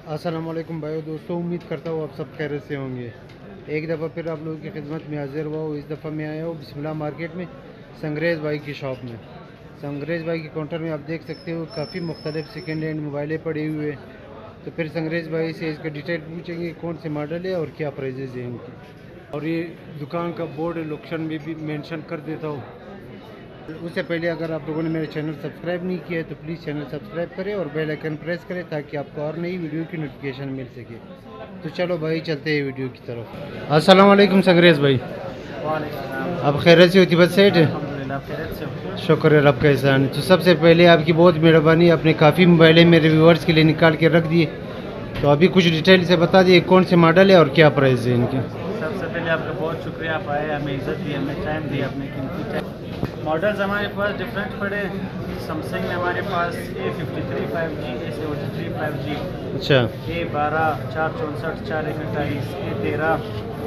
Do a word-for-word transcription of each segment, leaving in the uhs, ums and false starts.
अस्सलाम वालेकुम भाइयों दोस्तों, उम्मीद करता हूँ आप सब खैरियत से होंगे। एक दफ़ा फिर आप लोगों की खिदमत में हाजिर हुआ हूँ। इस दफ़ा मैं आया हूँ बिस्मिल्लाह मार्केट में, संग्रेज़ भाई की शॉप में। संग्रेज़ भाई के काउंटर में आप देख सकते हो काफ़ी मुख्तलिफ सेकेंड हैंड मोबाइलें पड़ी हुई है। तो फिर संग्रेज़ भाई से इसका डिटेल पूछेंगे कौन से मॉडल है और क्या प्राइजेज़ हैं इनकी। और ये दुकान का बोर्ड लोकेशन में भी मेंशन कर देता हूँ। उससे पहले अगर आप लोगों ने मेरा चैनल सब्सक्राइब नहीं किया है तो प्लीज़ चैनल सब्सक्राइब करें और बेल आइकन प्रेस करें ताकि आपको और नई वीडियो की नोटिफिकेशन मिल सके। तो चलो भाई चलते हैं वीडियो की तरफ। अस्सलाम वालेकुम संग्रेज़ भाई। आप खैरियत से होती बस सेठ है? शुक्र है रब का एहसान। तो सबसे पहले आपकी बहुत मेहरबानी, आपने काफ़ी मोबाइलें मेरे व्यूअर्स के लिए निकाल के रख दिए। तो अभी कुछ डिटेल से बता दिए कौन से मॉडल है और क्या प्राइस है इनके। सबसे पहले आपका बहुत शुक्रिया, आप आए, हमें इज्जत दी, हमें टाइम दिया, अपने कीमती टाइम। मॉडल्स हमारे पास डिफरेंट पड़े। सैमसंग में हमारे पास A fifty three five G, A seventy three five G, अच्छा, ए बारह, चार चौंसठ, चार एक अट्ठाईस, ए तेरह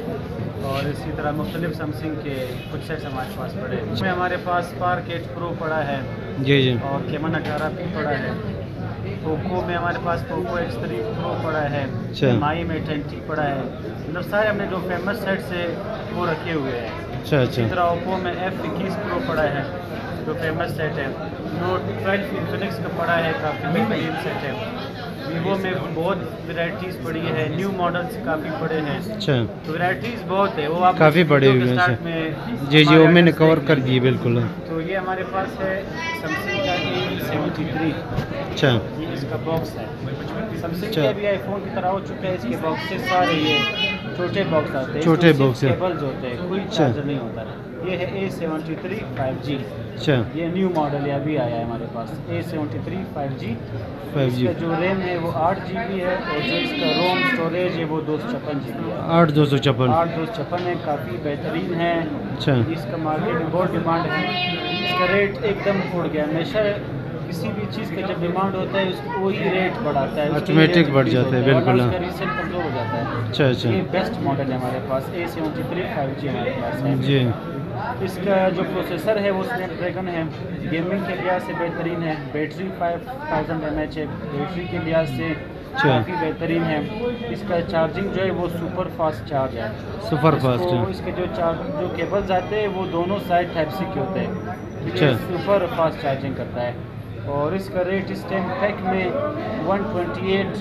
और इसी तरह मुख्तलिफ सैमसंग के कुछ सेट्स हमारे पास पड़े। इसमें हमारे पास स्पार्क एट प्रो पड़ा है जी जी, और केमन अठारह पी पड़ा है। पोको में हमारे पास पोको एक्स थ्री प्रो पड़ा है, माई में ट्वेंटी पड़ा है। मतलब सारे हमने जो फेमस सेट्स है वो रखे हुए हैं। अच्छा अच्छा। इसी तरह ओप्पो में एफ इक्कीस प्रो पड़ा है जो फेमस सेट है। नोट ट्वेल्व इन्फिनिक्स का पड़ा है, काफ़ी बेहतरीन सेट है। वीवो में बहुत वैरायटीज़ पड़ी है, न्यू मॉडल्स काफ़ी पड़े हैं। अच्छा, तो वैरायटीज़ बहुत है, वो आप काफ़ी बड़े हुए हैं में जी जी, वो मैंने कवर कर दिए बिल्कुल। तो ये हमारे पास है सैमसंग का ए सेवेंटी थ्री। अच्छा, ये इसका बॉक्स है। सैमसंग के भी आईफोन की तरह हो चुका है, इसके बॉक्सेस सारे ये छोटे बॉक्स आते हैं, छोटे बॉक्स है, केबल्स होते हैं, कोई चार्जर नहीं होता। ये है A seventy three five G. अच्छा, ये न्यू मॉडल है, अभी आया है हमारे पास A seventy three five G. Five G. इसका जो रैम है वो आठ जी बी है और जो इसका रोम स्टोरेज है वो दो सौ छप्पन जी बी है। आठ दो सौ छप्पन आठ दो सौ छप्पन है, काफ़ी बेहतरीन है। अच्छा, इसका मार्केट में बहुत डिमांड है। इसका रेट एकदम उड़ गया। हमेशा किसी भी चीज़ का जब डिमांड होता है उसको वही रेट बढ़ाता है, ऑटोमेटिक बढ़ जाता है बिल्कुल। उसका रीसेल कमज़ोर हो जाता है। अच्छा अच्छा, ये बेस्ट मॉडल है हमारे पास, A seventy three five G हमारे पास है जी। इसका जो प्रोसेसर है वो स्नैपड्रैगन है, गेमिंग के लिहाज से बेहतरीन है। Battery five thousand M H है, बैटरी के लिहाज से काफ़ी बेहतरीन है। इसका चार्जिंग जो है वो सुपर फास्ट चार्ज है, सुपर फास्ट है। इसके जो चार्ज जो केबल्स आते हैं वो दोनों साइड टाइप सी के होते हैं, अच्छा, सुपर फास्ट चार्जिंग करता है। और इसका रेट इस टाइम पैक में वन ट्वेंटी एट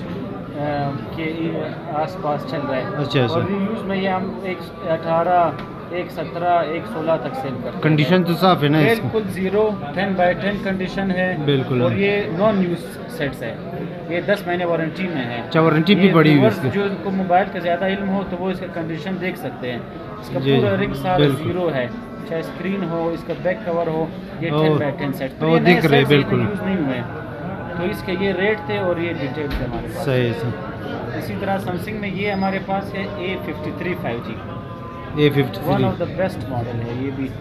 के आसपास चल रहा है। अच्छा अच्छा, और यूज़ में ये हम एक अठारह, एक सत्रह, एक सोलह तक सेल करते हैं। कंडीशन तो साफ है ना इसकी? बिल्कुल zero ten by ten condition है बिल्कुल। और ये नॉन यूज सेट्स है, ये दस महीने वारंटी में है। अच्छा, वारंटी भी बड़ी हुई इसकी। जो इनको मोबाइल का ज़्यादा इल्म हो तो वो इसका कंडीशन देख सकते हैं। इसका पूरा रिंग सारा जीरो है, चाहे स्क्रीन हो, इसका बैक कवर हो, ये टेन बाई टेन सेट तो दिख रहे बिल्कुल यूज़ नहीं हुए। तो इसके ये रेट थे और ये डिटेल्स है हमारे पास। सही है। इसी तरह सैमसंग में ये हमारे पास है A fifty three five G, A fifty one three of the best model है ये भी।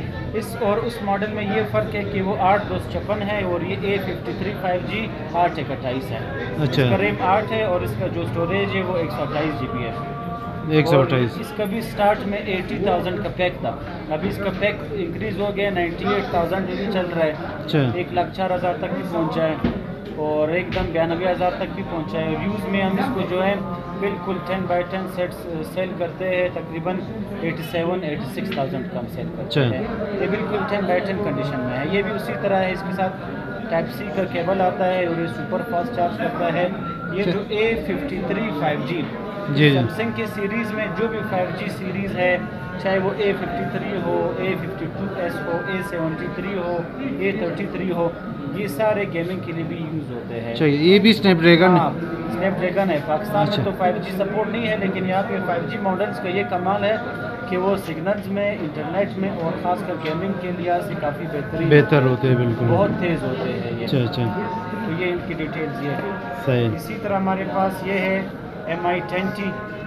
इस और उस मॉडल में ये फ़र्क है कि वो आठ दो सौ छप्पन है और ये A fifty three five G आठ एक अट्ठाईस है। अच्छा, इसका रैम आठ है और इसका जो स्टोरेज है वो एक सौ अट्ठाईस जी बी है। एक सौ अट्ठाईस। इसका भी स्टार्ट में अस्सी हज़ार का पैक था, अभी इसका पैक इंक्रीज़ हो गया, अट्ठानवे हज़ार भी चल रहा है। अच्छा, एक लाख चार हज़ार तक भी पहुंचा है और एकदम बयानबे हज़ार तक भी पहुंचा है। यूज़ में हम इसको जो है बिल्कुल ten by ten sets sell करते हैं, तकरीबन eighty seven eighty six thousand का हम सेल करते हैं। ये बिल्कुल टेन बाई टेन कंडीशन में है। ये भी उसी तरह है, इसके साथ टाइप सी का केबल आता है और ये सुपर फास्ट चार्ज करता है। ये जो A fifty three five G Samsung के सीरीज़ में जो भी फाइव जी सीरीज़ है, चाहे वो ए फिफ्टी थ्री हो, ए फिफ्टी टू एस हो, ए सेवेंटी थ्री हो, ए थर्टी थ्री हो, ये सारे गेमिंग के लिए भी यूज़ होते हैं। ये भी स्नैपड्रैगन हाँ, स्नैपड्रैगन है। पाकिस्तान अच्छा। में तो फाइव जी सपोर्ट नहीं है, लेकिन यहाँ पे फाइव जी मॉडल्स का ये कमाल है कि वो सिग्नल्स में, इंटरनेट में और ख़ासकर गेमिंग के लिहाज से काफ़ी बेहतरीन बेहतर होते हैं बिल्कुल, बहुत तेज़ होते हैं ये। अच्छा अच्छा, तो ये इनकी डिटेल्स ये है। सही। इसी तरह हमारे पास ये है एम आई ट्वेंटी,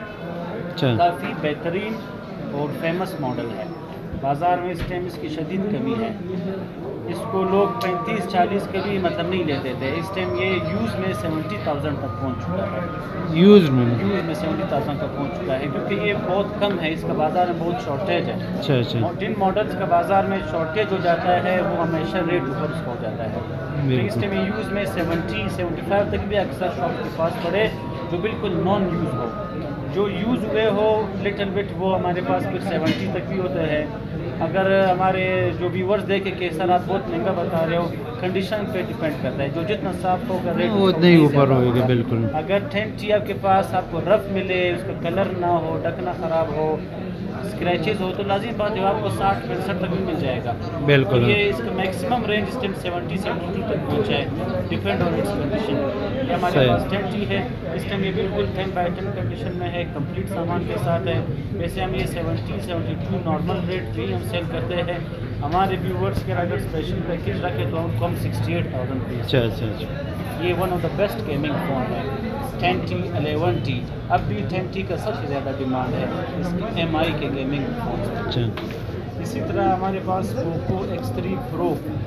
अच्छा, काफ़ी बेहतरीन और फेमस मॉडल है। बाज़ार में इस टाइम इसकी शदीद कमी है, इसको लोग पैंतीस चालीस के भी मतलब नहीं लेते थे। इस टाइम ये यूज़ में सेवेंटी थाउजेंड तक पहुंच चुका है, यूज़ में यूज़ में सेवेंटी थाउजेंड तक पहुंच चुका है, क्योंकि ये बहुत कम है, इसका बाज़ार में बहुत शॉर्टेज है। अच्छा अच्छा, जिन मॉडल्स का बाज़ार में शॉर्टेज हो जाता है वो हमेशा रेट ऊपर उसका हो जाता है। तो इस टाइम यूज़ में सेवेंटी सेवेंटी फाइव तक भी अक्सर शॉप के पास पड़े जो बिल्कुल नॉन यूज़ हो। जो यूज़ हुए हो लिटिल बिट वो हमारे पास फिर सेवेंटी तक भी होता है। अगर हमारे जो व्यूवर्स देखे कि सर आप बहुत महंगा बता रहे हो, कंडीशन पे डिपेंड करता है, जो जितना साफ होगा रेट वो उतना ही ऊपर होगा। बिल्कुल। अगर टेन टी आपके पास आपको रफ मिले, उसका कलर ना हो, ढकना ख़राब हो, स्क्रैचेस हो, तो लाजिम बात है आपको साठ पैंसठ तक भी मिल जाएगा। बिल्कुल। तो ये इसका मैक्सिमम रेंज इस टाइम सेवेंटी सेवेंटी टू तक पहुँचा है, डिपेंड ऑन इट्स कंडीशन। ये हमारे पास टेन टी है, इस टाइम ये बिल्कुल टेन बाई टेन कंडीशन में है, कंप्लीट सामान के साथ है। वैसे हम ये seventy seventy two normal rate भी हम सेल करते हैं। हमारे व्यूवर्स के अगर स्पेशल पैकेज रखें तो हमको हम सिक्सटी एट थाउजेंड अच्छा अच्छा अच्छा। ये one of the best gaming phone है, टेन टी एलेवन टी। अब भी टेन टी का सबसे ज़्यादा डिमांड है एम आई के गेमिंग फ़ोन। अच्छा। इसी तरह हमारे पास पोको एक्स थ्री प्रो,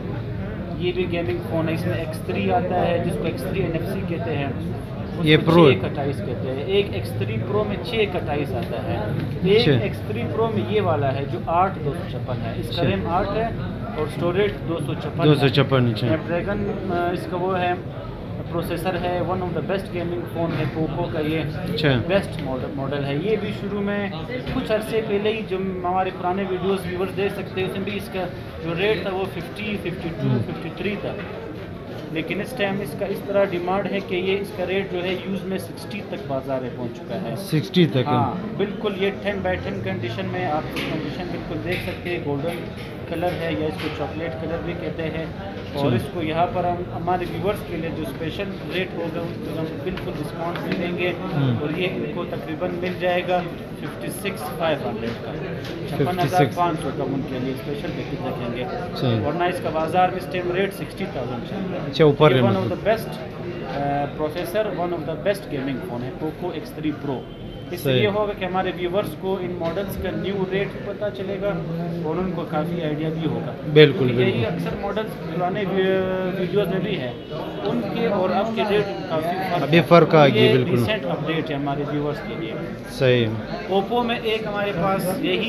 ये भी गेमिंग फ़ोन है। इसमें एक्स थ्री आता है जिसको X three N F C कहते हैं, ये प्रो छः अट्ठाईस कहते हैं। एक एक्स थ्री प्रो में छः अट्ठाईस आता है। एक एक्स थ्री प्रो में ये वाला है जो आठ दो सौ छप्पन है, इसका रैम आठ है और स्टोरेज दो सौ छप्पन दो सौ छप्पन स्नैपड्रैगन इसका वो है, प्रोसेसर है। One of the best gaming phone है पोको का, ये बेस्ट मॉडल मॉडल है। ये भी शुरू में कुछ अरसे पहले ही जो हमारे पुराने वीडियोस व्यूवर्स देख सकते हैं, उसमें भी इसका जो रेट था वो fifty, fifty two, fifty three था। लेकिन इस टाइम इसका इस तरह डिमांड है कि ये इसका रेट जो है यूज़ में सिक्सटी तक बाजार में पहुंच चुका है। सिक्सटी तक? हाँ बिल्कुल। ये टेन बाई टेन कंडीशन में आप कंडीशन बिल्कुल देख सकते हैं। गोल्डन कलर है या इसको चॉकलेट कलर भी कहते हैं। और इसको यहाँ पर हम हमारे व्यूवर्स के लिए जो स्पेशल रेट होगा उसको हम बिल्कुल डिस्काउंट भी देंगे और ये इनको तकरीबन मिल जाएगा फिफ्टी सिक्स फाइव हंड्रेड का, छप्पन हज़ार पाँच सौ का उनके लिए स्पेशल पैकेज रखेंगे। वरना इसका बाजार में इस टाइम रेट सिक्सटी थाउजेंड अच्छा ऊपर। One of the best processor, one of the best gaming phone है पोको एक्स थ्री प्रो। इससे ये होगा कि हमारे व्यूवर्स को इन मॉडल्स का न्यू रेट पता चलेगा और उनको काफ़ी आइडिया भी होगा। बिल्कुल। यही अक्सर मॉडल्स पुराने वीडियोस में भी है, उनके और अब के रेट काफ़ी अभी फ़र्क आ गया। बिल्कुल रिसेंट अपडेट है हमारे व्यूवर्स के लिए। सही। ओप्पो में एक हमारे पास यही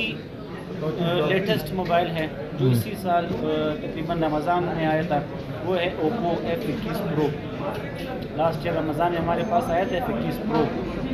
लेटेस्ट मोबाइल है जो इसी साल तकरीबन रमज़ान में आया था, वो है ओप्पो एफ इक्कीस प्रो। लास्ट ईयर रमज़ान में हमारे पास आया था एफ इक्कीस प्रो।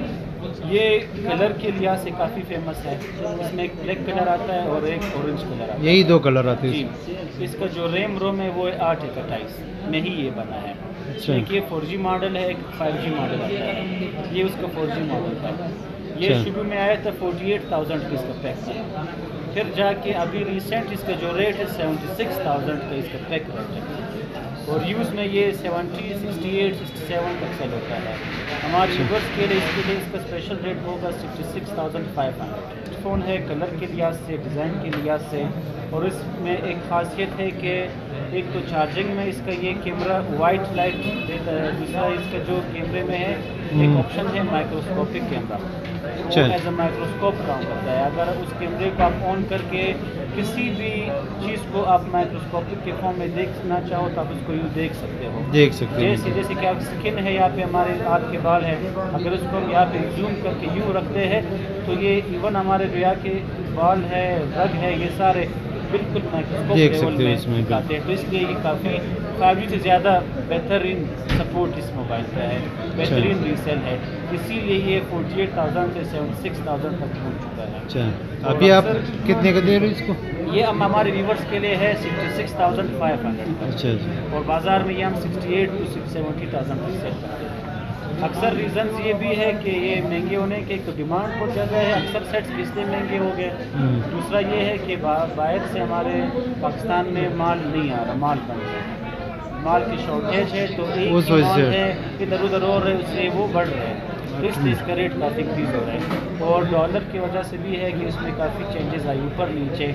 ये कलर के लिहाज से काफ़ी फेमस है। इसमें एक ब्लैक कलर आता है और एक ऑरेंज कलर आता है। यही दो कलर आते हैं जी। इसका जो रैम रोम है वो है आठ एक अट्ठाईस में ही ये बना है। अच्छा। एक ये फोर जी मॉडल है, एक फाइव जी मॉडल आता है। ये उसका फोर जी मॉडल था। ये शुरू में आया था फोर्टी एट थाउजेंड का इसका पैक था, फिर जाके अभी रिसेंट इसका जो रेट है सेवेंटी सिक्स थाउजेंड का इसका पैक रेट है और यूज़ में ये seventy, sixty eight, sixty seven तक सेल होता है। हमारे यूज़र्स के लिए इसके लिए इसका स्पेशल रेट होगा sixty six thousand five hundred. Phone है कलर के लिहाज से, डिज़ाइन के लिहाज से, और इसमें एक ख़ासियत है कि एक तो चार्जिंग में इसका ये कैमरा वाइट लाइट देता है, दूसरा इसका जो कैमरे में है एक ऑप्शन है माइक्रोस्कोपिक कैमरा, वो एज अ माइक्रोस्कोप काम करता है। अगर उस कैमरे को आप ऑन करके किसी भी चीज़ को आप माइक्रोस्कोपिक के फॉर्म में देखना चाहो तो आप उसको यूँ देख सकते हो। देख सकते हो जैसे जैसे कि आप स्किन है यहाँ पे हमारे हाथ के बाल है, अगर उसको हम यहाँ पे जूम करके यूँ रखते हैं तो ये इवन हमारे जो यहाँ के बाल है, रग है, ये सारे बिल्कुल माइक्रोस्कोप लेवल में आते हैं। तो इसलिए ये काफ़ी फाइव जी से ज़्यादा बेहतरीन सपोर्ट इस मोबाइल का है, बेहतरीन रीसेल है। इसीलिए ये फोर्टी एट थाउजेंड से सेवेंटी सिक्स थाउजेंड तक पहुँच चुका है। अच्छा, अभी आप कितने का दे रहे हो इसको? ये हम हमारे व्यूवर्स के लिए है sixty six thousand five hundred का। अच्छा। और बाज़ार में ये हम sixty eight to seventy thousand तक सेल करते हैं। अक्सर रीज़न्स ये भी है कि ये महंगे होने के एक तो डिमांड बहुत ज़्यादा है, अक्सर सेट्स इसलिए महंगे हो गए। दूसरा ये है कि बाहर से हमारे पाकिस्तान में माल नहीं आ रहा, माल बन रहा है, माल की शॉर्टेज है, तो एक माल है इधर उधर और उससे वो बढ़ रहे हैं, तो इसलिए इसका रेट काफ़ी इंक्रीज़ हो रहा है। और डॉलर की वजह से भी है कि इसमें काफ़ी चेंजेस आई ऊपर नीचे,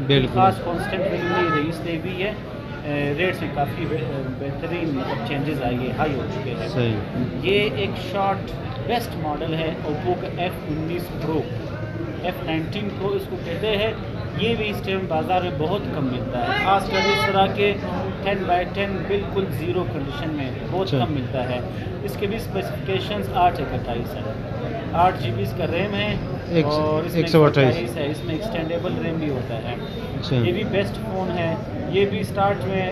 खास कॉन्स्टेंट वैल्यू नहीं रही, इसलिए भी है रेट में काफ़ी बेहतरीन मतलब चेंजेस आई है, हाई हो चुके हैं। सही। ये एक शॉर्ट बेस्ट मॉडल है ओप्पो का एफ उन्नीस प्रो, एफ नाइनटीन प्रो इसको कहते हैं। ये भी इस टाइम बाज़ार में बहुत कम मिलता है, खासकर इस तरह के टेन बाई टेन बिल्कुल ज़ीरो कंडीशन में बहुत कम मिलता है। इसके भी स्पेसिफिकेशंस आठ एक अट्ठाईस है, आठ जी बी इसका रैम है और इसमें एक सौ अट्ठाईस है, इसमें एक्सटेंडेबल रैम भी होता है। ये भी बेस्ट फ़ोन है। ये भी स्टार्ट में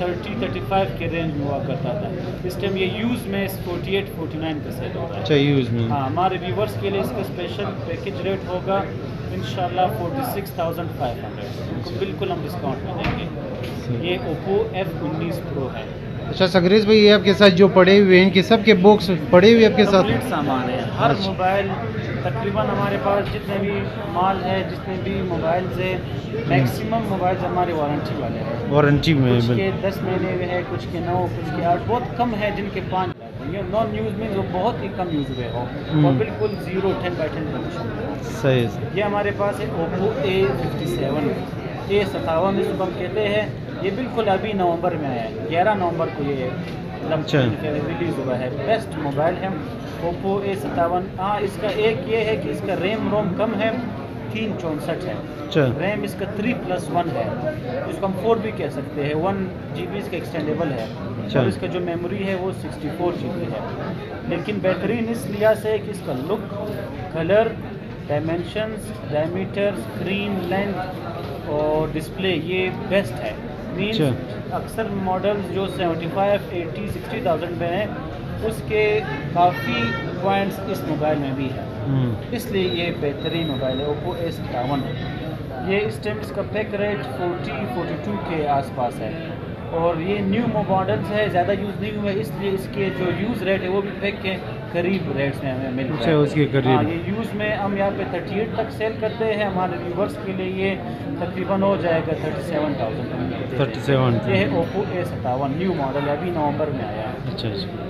थर्टी थर्टी फाइव के रेंज में हुआ करता था। इस टाइम ये यूज़ में फोर्टी एट फोर्टी नाइन का सेल हो रहा है। अच्छा यूज़ में। हाँ, हमारे व्यूवर्स के लिए इसका स्पेशल पैकेज रेट होगा इंशाल्लाह forty six thousand five hundred. उनको बिल्कुल हम डिस्काउंट में देंगे। ये ओप्पो एफ उन्नीस प्रो है। अच्छा संग्रेज भाई, ये आपके साथ जो पड़े हुए हैं इनके सब के बॉक्स पड़े हुए आपके साथ? कंप्लीट सामान है। हर अच्छा। मोबाइल तकरीबन हमारे पास जितने भी माल है, जितने भी मोबाइल है, मैक्सिमम मोबाइल हमारे वारंटी वाले हैं। वारंटी में कुछ बिल- के दस महीने में है, कुछ के नौ, कुछ के आठ, बहुत कम है जिनके पाँच। ये नॉन यूज़ में जो बहुत ही कम यूज़ हुए हो और बिल्कुल zero ten by ten condition में हो। सही है। ये हमारे पास है Oppo A fifty seven, A सतावन इसको हम कहते हैं। ये बिल्कुल अभी नवंबर में आया है, ग्यारह नवंबर को ये अच्छा। रिलीज़ हुआ है। बेस्ट मोबाइल है ओप्पो ए सतावन। हाँ, इसका एक ये है कि इसका रैम रोम कम है, तीन चौंसठ है। अच्छा। रैम इसका थ्री प्लस वन है, इसको हम फोर भी कह सकते हैं। वन जी बी इसका एक्सटेंडेबल है अच्छा। और इसका जो मेमोरी है वो सिक्सटी फोर जी बी है। लेकिन बेहतरीन इस लिहाज से है कि इसका look, colour, dimensions, diameter, screen length और डिस्प्ले ये बेस्ट है। मीन्स अच्छा। अक्सर मॉडल्स जो seventy five eighty sixty thousand में हैं उसके काफ़ी पॉइंट्स इस मोबाइल में भी है, हम्म। इसलिए ये बेहतरीन मोबाइल है ओप्पो ए सतावन। ये इस टाइम इसका pack rate forty forty two के आसपास है और ये न्यू मॉडल्स है, ज़्यादा यूज़ नहीं हुआ है, इसलिए इसके जो यूज़ रेट है वो भी पैक के करीब रेट्स में हमें मिल रहा है। अच्छा, उसके करीब। हाँ, ये यूज़ में हम यहाँ पे थर्टी एट तक सेल करते हैं। हमारे व्यूवर्स के लिए ये तकरीबन हो जाएगा thirty seven thousand. Thirty seven. ये है ओप्पो ए सतावन, न्यू मॉडल है, अभी नवंबर में आया है। अच्छा अच्छा।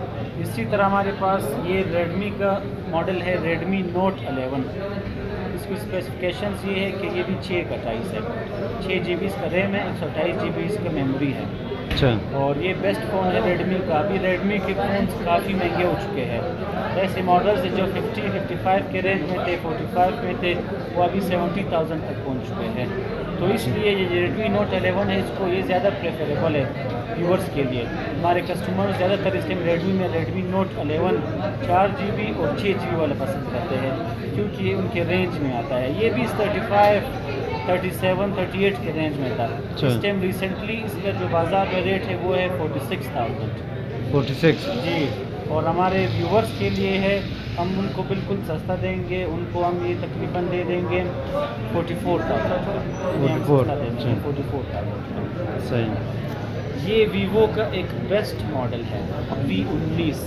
इसी तरह हमारे पास ये रेडमी का मॉडल है, रेडमी नोट इलेवन। इसकी स्पेसिफिकेशंस ये है कि ये भी छः का अट्ठाईस है, छः जी बी इसका रैम है, एक सौ अट्ठाईस जी बी इसका मेमोरी है। अच्छा। और ये बेस्ट फ़ोन है रेडमी का। अभी रेडमी के फ़ोन काफ़ी महंगे हो चुके हैं। ऐसे मॉडल्स जो फिफ्टी फिफ्टी फाइव के रेंज में थे, फोर्टी फाइव में थे, वो अभी सेवेंटी थाउजेंड तक पहुंच चुके हैं। तो इसलिए ये रेडमी नोट इलेवन है, इसको ये ज़्यादा प्रेफरेबल है व्यूवर्स के लिए। हमारे कस्टमर ज़्यादातर इस टाइम रेडमी में रेडमी नोट इलेवन चार जी बी और छः जी बी वाला पसंद करते हैं क्योंकि ये उनके रेंज में आता है। ये भी thirty five thirty seven thirty eight के रेंज में था। इस टाइम रिसेंटली इसका जो बाज़ार में रेट है वो है forty six thousand forty six जी। और हमारे व्यूवर्स के लिए है, हम उनको बिल्कुल सस्ता देंगे, उनको हम ये तकरीबन दे देंगे forty four thousand forty four thousand सही। ये वीवो का एक बेस्ट मॉडल है वी उन्नीस।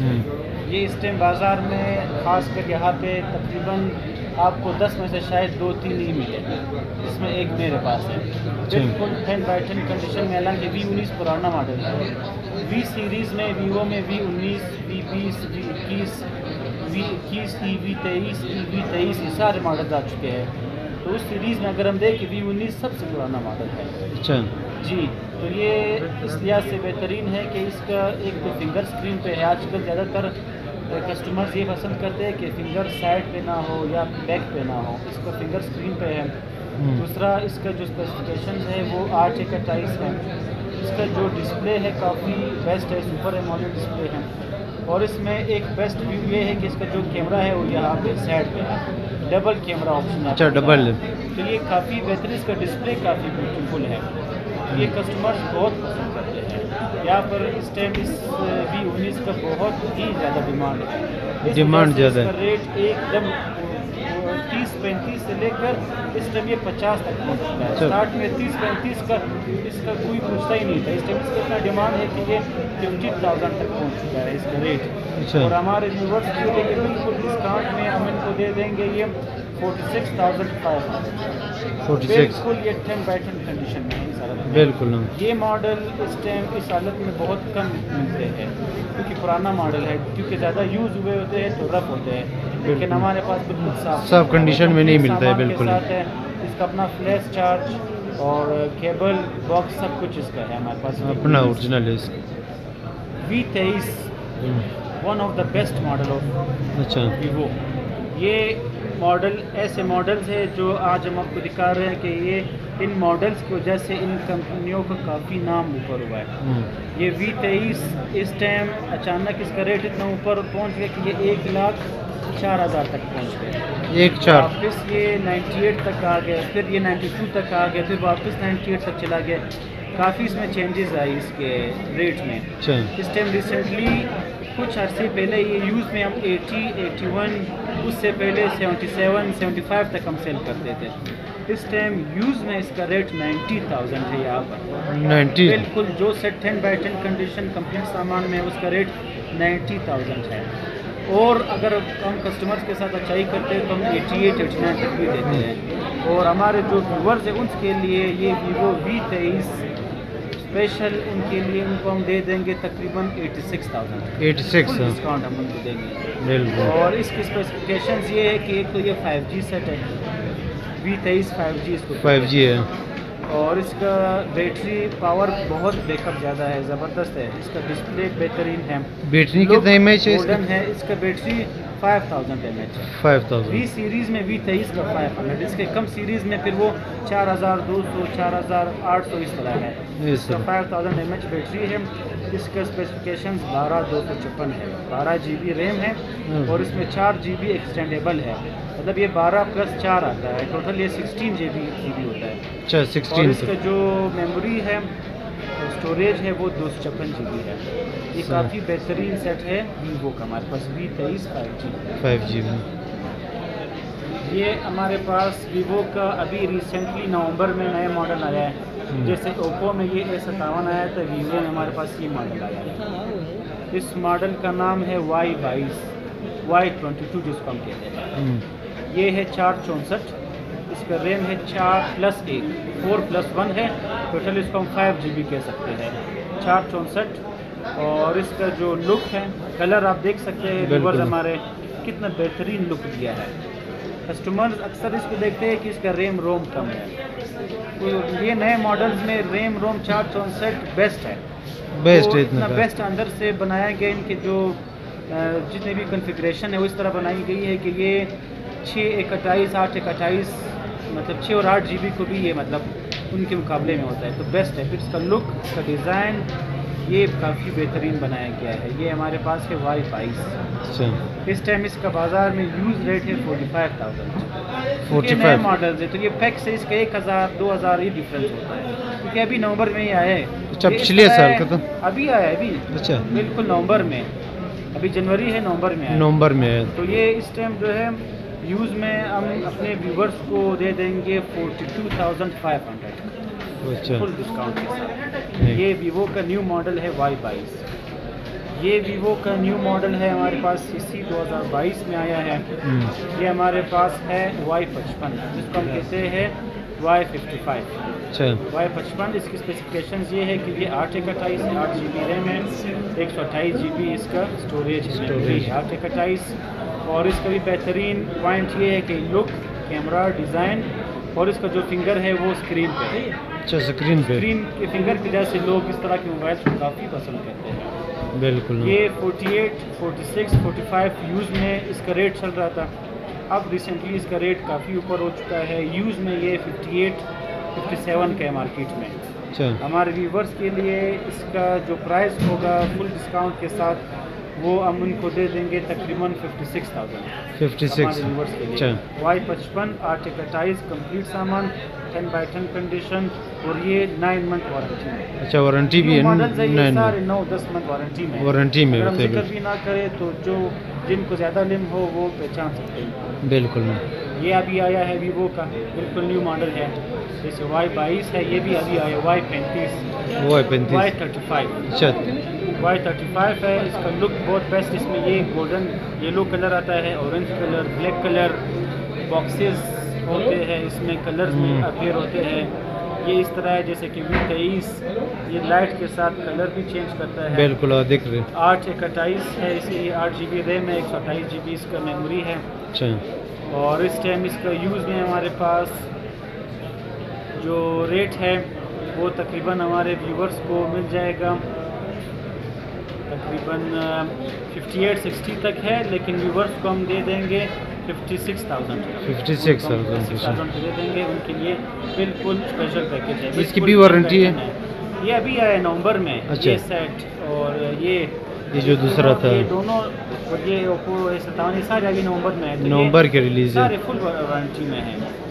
ये इस टाइम बाज़ार में ख़ासकर यहाँ पे तकरीबन आपको दस में से शायद दो तीन ही मिले, जिसमें एक मेरे पास है। बिल्कुल टेन बाई टेन कंडीशन में। हालांकि वी उन्नीस पुराना मॉडल है। वी सीरीज़ में वीवो में वी उन्नीस, वी बीस, वी इक्कीस, वी इक्कीस ई, वी तेईस ई, वी तेईस ये सारे मॉडल आ चुके हैं। तो उस सीरीज़ में अगर हम देखें वी उन्नीस सबसे पुराना मॉडल है। अच्छा जी। तो ये इस लिहाज से बेहतरीन है कि इसका एक तो फिंगर स्क्रीन पे है। आजकल ज़्यादातर कस्टमर्स ये पसंद करते हैं कि फिंगर साइड पे ना हो या बैक पे ना हो, इसका फिंगर स्क्रीन पे है। दूसरा इसका जो स्पेसिफिकेशन है वो आठ एक अट्ठाईस है। इसका जो डिस्प्ले है काफ़ी बेस्ट है, सुपर एमोलेड डिस्प्ले है। और इसमें एक बेस्ट व्यू ये है कि इसका जो कैमरा है वो यहाँ पे साइड पे है, डबल कैमरा ऑप्शन है। अच्छा डबल। तो ये काफ़ी बेहतरीन, इसका डिस्प्ले काफ़ी ब्यूटीफुल है। ये कस्टमर्स बहुत पसंद करते हैं। यहाँ पर इस टाइम इस वी उन्नीस का बहुत ही ज़्यादा डिमांड है। डिमांड ज़्यादा है। रेट एकदम तीस पैंतीस से लेकर इस टाइम ये पचास तक पहुँच चुका है। स्टार्ट में तीस पैंतीस का इसका कोई पूछता ही नहीं था। इस टाइम इसका इतना डिमांड है कि ये फिफ्टी थाउजेंड तक पहुँच चुका है इसका रेट। और हमारे व्यूवर्स के लिए बिल्कुल डिस्काउंट में हम इनको दे देंगे ये forty six thousand five hundred. Forty six बिल्कुल ये टेन बाई टेन कंडीशन में है इस हालत में। बिल्कुल। ये मॉडल इस टाइम इस हालत में बहुत कम मिलते हैं क्योंकि पुराना मॉडल है, क्योंकि ज़्यादा यूज़ हुए होते हैं तो रफ होते हैं। लेकिन हमारे पास बिल्कुल साफ साफ कंडीशन में नहीं मिलता है। बिल्कुल साथ है। इसका अपना फ्लैश चार्ज और केबल बॉक्स सब कुछ इसका है हमारे पास, अपना ओरिजिनल है इसका। वी तेईस one of the best model of अच्छा वीवो। ये मॉडल ऐसे मॉडल्स है जो आज हम आपको दिखा रहे हैं कि ये इन मॉडल्स की वजह से इन कंपनियों का काफ़ी नाम ऊपर हुआ है। ये वी तेईस इस टाइम अचानक इसका रेट इतना ऊपर पहुंच गया कि ये एक लाख चार हज़ार तक पहुंच गया। एक चार वापस ये अट्ठानवे तक आ गया, फिर ये बानवे तक आ गया, फिर वापस अट्ठानवे तक चला गया। काफ़ी इसमें चेंजेस आई इसके रेट में। अच्छा इस टाइम रिसेंटली कुछ अर्से पहले ये यूज़ में हम अस्सी, इक्यासी, उससे पहले सतहत्तर, पचहत्तर तक हम सेल करते थे। इस टाइम यूज़ में इसका रेट नब्बे हज़ार है यहाँ पर। नब्बे बिल्कुल जो set ten by ten condition complete सामान में उसका रेट नब्बे हज़ार है। और अगर हम कस्टमर्स के साथ अच्छाई करते हैं तो हम अठासी, उनचासी तक भी देते हैं। और हमारे जो व्यूवर्स हैं उनके लिए ये वीवो वी तेईस स्पेशल उनके लिए उनको हम दे देंगे तकरीबन छियासी हज़ार छियासी फुल डिस्काउंट हम उनको देंगे। बिल्कुल। और इसकी स्पेसिफिकेशंस ये है कि एक तो ये फाइव जी सेट है, वी तेईस फाइव जी इसको फाइव जी है, और इसका बैटरी पावर बहुत बैकअप ज़्यादा है, ज़बरदस्त है। इसका डिस्प्ले बेहतरीन है। बैटरी कितने एम एच है इसका? गोल्डन है इसका battery five thousand M H है। फाइव थाउजेंड वी सीरीज़ में वी तेईस का फाइव हंड्रेड, इसके कम सीरीज़ में फिर वो चार हज़ार दो सौ, चार हज़ार आठ सौ इस तरह है। इस इसका तरह। Five thousand M H battery है। इसका स्पेसिफिकेशन बारह दो सौ छप्पन है, बारह जी बी रैम है और इसमें चार जी बी एक्सटेंडेबल है। मतलब ये बारह प्लस चार आता है, टोटल ये sixteen G B G B होता है। अच्छा और सिक्सटीन इसका जो मेमोरी है स्टोरेज है वो दो सौ छप्पन जी बी है। ये सही। काफ़ी बेहतरीन सेट है वीवो का हमारे पास वी तेईस फाइव जी। फाइव जी में ये हमारे पास वीवो का अभी रिसेंटली नवंबर में नया मॉडल आया है। जैसे ओप्पो में ये ए सत्तावन आया था, वीवो में हमारे पास ये मॉडल आया है। इस मॉडल का नाम है वाई बाईस, वाई ट्वेंटी टू जिसको हम कहते हैं। ये है चार चौंसठ, इसका रैम है चार प्लस एक, फोर प्लस वन है, टोटल इसको हम फाइव जी बी कह सकते हैं। चार चौंसठ और इसका जो लुक है, कलर आप देख सकते हैं व्यूअर्स हमारे कितना बेहतरीन लुक दिया है। कस्टमर्स अक्सर इसको देखते हैं कि इसका रैम रोम कम है, तो ये नए मॉडल्स में रैम रोम चार चौंसठ बेस्ट है। बेस्ट तो है इतना इतना बेस्ट अंदर से बनाया गया, इनके जो अ, जितने भी कॉन्फ़िगरेशन है वो इस तरह बनाई गई है कि ये छः एक अट्ठाईस आठ एक अट्ठाईस मतलब छः और आठ जी बी को भी ये मतलब उनके मुकाबले में होता है, तो बेस्ट है। फिर इसका लुक, इसका डिज़ाइन ये काफ़ी बेहतरीन बनाया गया है। ये हमारे पास है वाई बाईस। अच्छा इस टाइम इसका बाज़ार में यूज़ रेट है फोर्टी फाइव थाउजेंड। फोर्टी नए फाइव मॉडल्स है तो ये पैक से इसका एक हज़ार दो हज़ार ही डिफरेंस होता है, क्योंकि अभी नवंबर में ही आया है। अच्छा, ये इस पिछले तरह साल है, का था? अभी आया है अभी अच्छा बिल्कुल नवंबर में, अभी जनवरी है नवंबर में आया। नवंबर में है। तो ये इस टाइम जो है यूज़ में हम अपने व्यूवर्स को दे देंगे forty two thousand five hundred अच्छा फुल डिस्काउंट के साथ। नहीं। ये वीवो का न्यू मॉडल है वाई बाईस। ये वीवो का न्यू मॉडल है हमारे पास इसी दो हज़ार बाईस में आया है। हम्म, ये हमारे पास है वाई पचपन जिसको हम कहते हैं वाई फिफ्टी फाइव। अच्छा वाई पचपन इसकी स्पेसिफिकेशंस ये है कि ये आठ एक अट्ठाईस आठ जी बी रैम है, एक सौ अट्ठाईस जी बी इसका स्टोरेज Storage। है, आठ एक अट्ठाईस। और इसका भी बेहतरीन पॉइंट ये है कि लुक, कैमरा, डिज़ाइन और इसका जो फिंगर है वो स्क्रीन पे है। अच्छा स्क्रीन पे स्क्रीन के फिंगर की वजह से लोग इस तरह के मोबाइल को काफ़ी पसंद करते हैं। बिल्कुल। ये अड़तालीस, छियालीस, पैंतालीस यूज़ में इसका रेट चल रहा था, अब रिसेंटली इसका रेट काफ़ी ऊपर हो चुका है। यूज़ में ये अट्ठावन, सत्तावन का है मार्केट में। अच्छा हमारे व्यूवर्स के लिए इसका जो प्राइस होगा फुल डिस्काउंट के साथ वो हम उनको दे देंगे तकरीबन fifty six thousand fifty six viewers के लिए। अच्छा वाई पचपन आठ एक अट्ठाईस कम्प्लीट सामान, टेन बाई टेन कंडीशन और ये नाइन मंथ वारंटी में। अच्छा वारंटी भी है मॉडल्स है ये नाइन सारे नौ दस मंथ वारंटी में। वारंटी में अगर हम होते जिक्र हैं। भी ना करें तो जो जिनको ज़्यादा लिम हो वो पहचान सकते हैं। बिल्कुल ये अभी आया है वीवो का बिल्कुल न्यू मॉडल है, जैसे वाई बाईस है, ये भी अभी आया वाई पैंतीस, वो है पैंतीस वाई थर्टी फाइव अच्छा वाई थर्टी फाइव है। इसका लुक बहुत बेस्ट, इसमें ये गोल्डन येलो कलर आता है, orange colour, black colour, boxes होते हैं इसमें, कलर्स में अपीयर होते हैं। ये इस तरह है जैसे कि वी तेईस, ये लाइट के साथ कलर भी चेंज करता है। बिल्कुल हाँ, दिख रहे आठ एक अट्ठाईस है, इसे आठ जी बी रैम है, एक सौ अट्ठाईस जी बी इसका मेमोरी है। अच्छा और इस टाइम इसका यूज़ में हमारे पास जो रेट है वो तकरीबन हमारे व्यूवर्स को मिल जाएगा तकरीबन फिफ्टी एट सिक्सटी तक है, लेकिन व्यूवर्स को हम दे देंगे fifty six thousand fifty six thousand thousand दे देंगे उनके लिए, बिल्कुल स्पेशल पैकेज है। इसकी बिल्कुल भी वारंटी है? ये अभी आया है नवंबर में। अच्छा। ये सेट और ये ये जो दूसरा था ये दोनों और ये ओप्पो ए सत्तावन ये सारे अभी नवंबर में है, तो ये नवंबर के रिलीज है। सारे फुल वारंटी में है। न्यू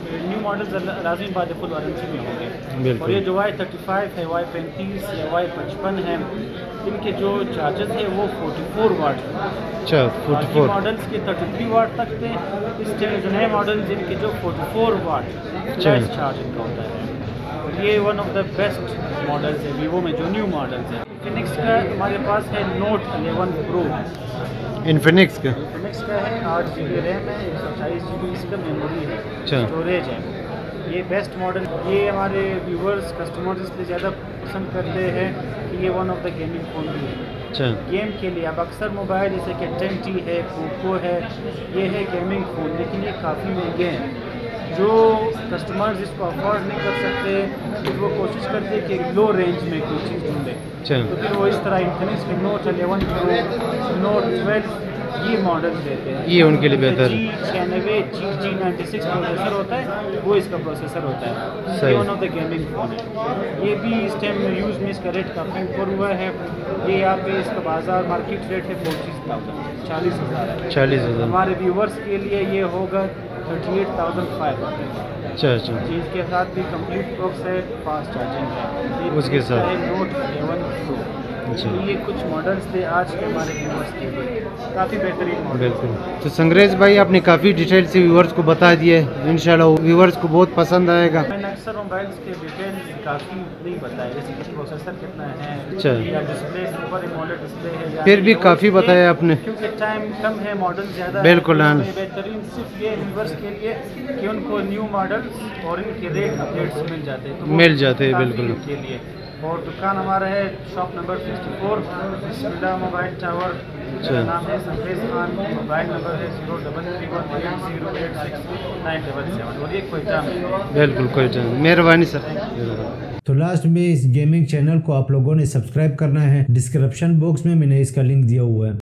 मॉडल्स लाजिम बात फुल वारंटी में होंगे। बिल्कुल। और ये जो वाई थर्टी फाइव है, वाई पैंतीस है, वाई पचपन है, इनके जो चार्जेस है वो फोर्टी फोर वाट है। अच्छा फोर्टी फोर मॉडल्स के थर्टी थ्री वाट तक थे। इस टाइम जो नए मॉडल्स इनके जो forty four watt flash charge इनका होता है। और ये one of the best models है वीवो में जो न्यू मॉडल्स है। इन्फिनिक्स का हमारे पास है नोट इलेवन प्रो। इन्फिनिक्स का इन्फिनिक्स का है, आठ जी बी रैम है, एक सौ अट्ठाईस जी बी इसका मेमोरी है, अच्छा। स्टोरेज है। ये बेस्ट मॉडल, ये हमारे व्यूवर्स कस्टमर्स इसलिए ज़्यादा पसंद करते हैं कि ये one of the gaming phone भी है। अच्छा गेम के लिए अब अक्सर मोबाइल जैसे कि टेन टी है, पोको है, ये है गेमिंग फ़ोन, लेकिन ये काफ़ी महंगे हैं। जो कस्टमर्स इसको अफोर्ड नहीं कर सकते फिर वो कोशिश करते हैं कि लो रेंज में कोई चीज़ ढूंढे, तो फिर वो इस तरह इन्फिनिक्स के Note eleven Pro, Note twelve ये मॉडल्स देते हैं। ये उनके लिए बेहतर जी छियानवे G G ninety six processor होता है, वो इसका प्रोसेसर होता है। सही। ये one of the gaming phone है। ये भी इस टाइम यूज़ में इसका रेट काफ़ी ऊपर हुआ है। ये यहाँ पे इसका बाज़ार मार्केट रेट है पच्चीस थाउजेंड चालीस हज़ार है। चालीस हज़ार हमारे व्यूवर्स के लिए ये होगा thirty eight thousand five hundred. अच्छा अच्छा इसके साथ भी कंप्लीट बॉक्स है, फास्ट चार्जिंग है। ये उसके साथ है नोट इलेवन प्रो। अच्छा। ये कुछ मॉडल्स थे आज के हमारे व्यूवर्स के लिए, काफ़ी बेहतरीन मॉडल। बिल्कुल। तो संग्रेज भाई आपने काफ़ी डिटेल से व्यूवर्स को बता दिए, इंशाल्लाह व्यूवर्स को बहुत पसंद आएगा। मैंने अक्सर मोबाइल्स के डिटेल्स काफ़ी नहीं बताए, जैसे कि प्रोसेसर कितना है, अच्छा। या डिस्प्ले सुपर एमोलेड डिस्प्ले है या फिर भी नहीं, काफ़ी और बताया आपने। क्योंकि टाइम कम है, मॉडल ज़्यादा बिल्कुल, हाँ। है। बेहतरीन सिर्फ ये व्यूवर्स के लिए कि उनको न्यू मॉडल्स और इनके रेट अपडेट्स मिल जाते हैं, तो वो मिल जाते हैं, काफ़ी बिल्कुल। उनके लिए। और दुकान हमारा है shop number sixty four Bismillah Mobile Tower. मेरा नाम है संकेश खान, मोबाइल नंबर है zero double three one eight zero eight six nine double seven. और ये कोई काम है। बिल्कुल कोई टेंशन, मेहरबानी सर। तो लास्ट में इस गेमिंग चैनल को आप लोगों ने सब्सक्राइब करना है। डिस्क्रिप्शन बॉक्स में मैंने इसका लिंक दिया हुआ है।